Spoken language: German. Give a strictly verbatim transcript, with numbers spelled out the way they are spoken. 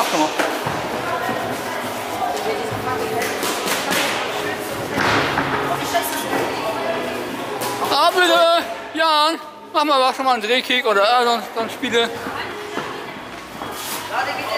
Guck mal. Ah, bitte! Jan, mach mal was schon mal einen Drehkick oder äh, sonst, sonst Spiele. Ja, der geht